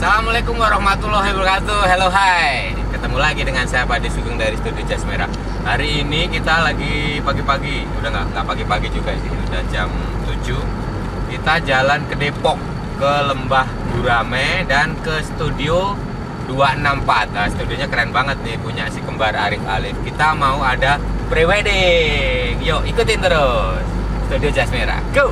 Assalamualaikum warahmatullahi wabarakatuh. Hello, hai. Ketemu lagi dengan saya Pak Sugeng dari Studio Jas Merah. Hari ini kita lagi pagi-pagi. Udah nggak pagi-pagi juga sih. Udah jam 7. Kita jalan ke Depok, ke Lembah Gurame dan ke Studio 264. Nah, studionya keren banget nih, punya si kembar Arif Alif. Kita mau ada pre-wedding. Yuk, ikutin terus. Studio Jas Merah. Go!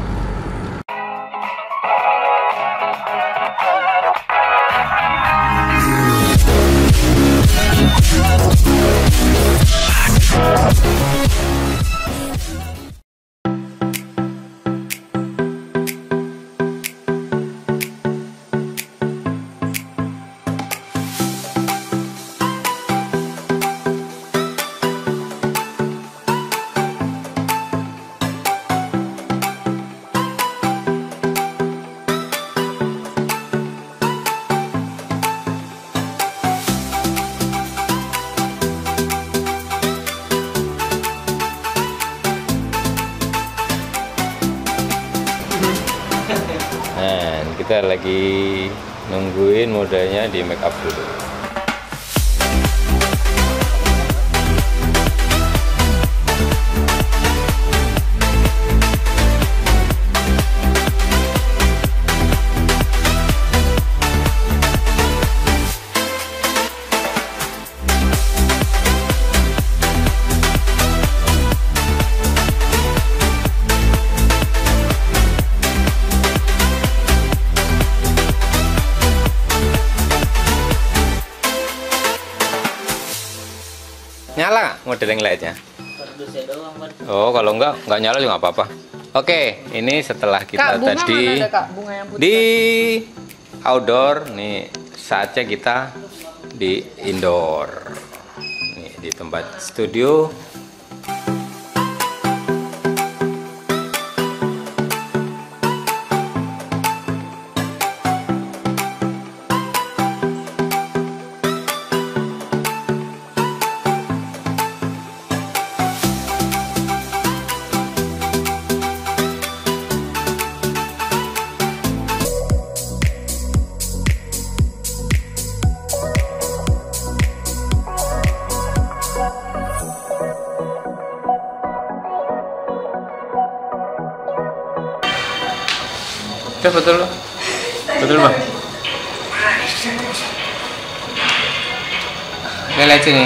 Nah, kita lagi nungguin modelnya di make up dulu. Nyala nggak model yang lainnya? Oh, kalau nggak nyala juga nggak apa-apa. Oke, ini setelah kita Kak, tadi mana ada, Kak? Bunga yang putih di outdoor, nih saatnya kita di indoor. Nih di tempat studio. Betul, betul bang. Ini lihat sini.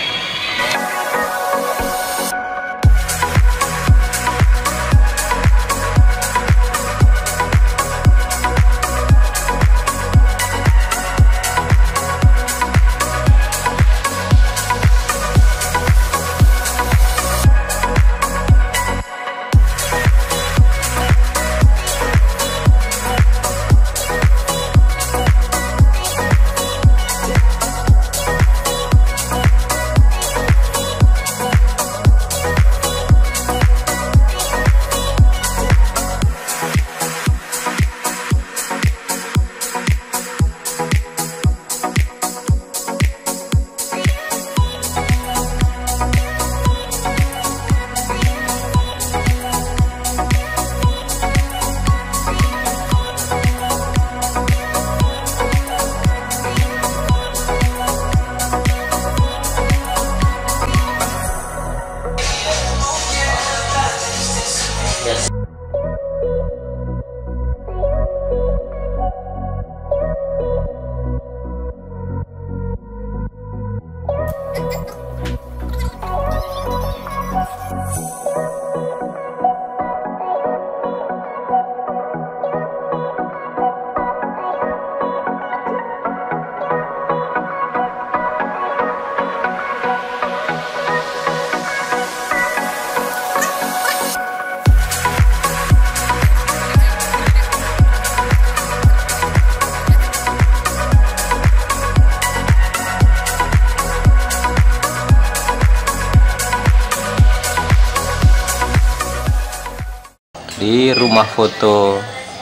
Di rumah foto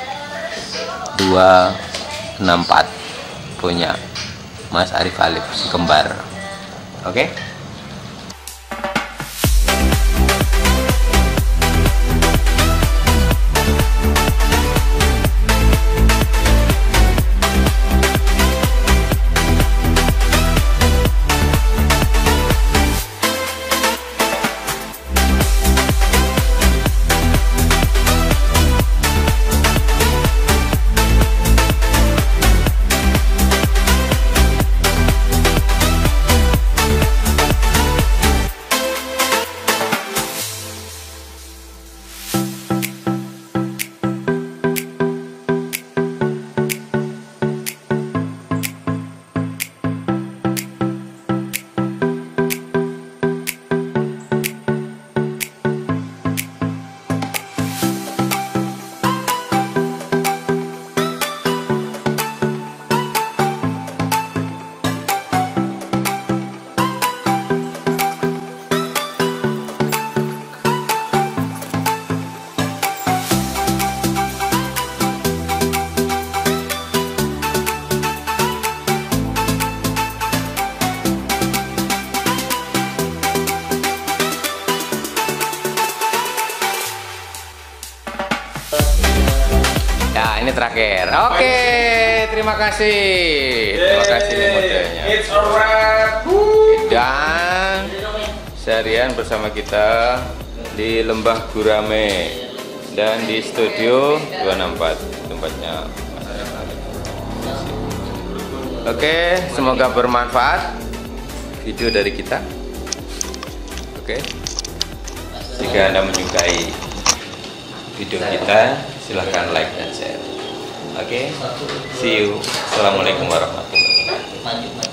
264 punya Mas Arif Alif si kembar. Oke? terakhir. Oke, terima kasih. Terima kasih nih modelnya. Dan seharian bersama kita di Lembah Gurame dan di studio 264 tempatnya. Oke, semoga bermanfaat video dari kita. Oke, jika Anda menyukai video kita, silahkan like dan share. Oke, see you. Assalamualaikum warahmatullahi wabarakatuh.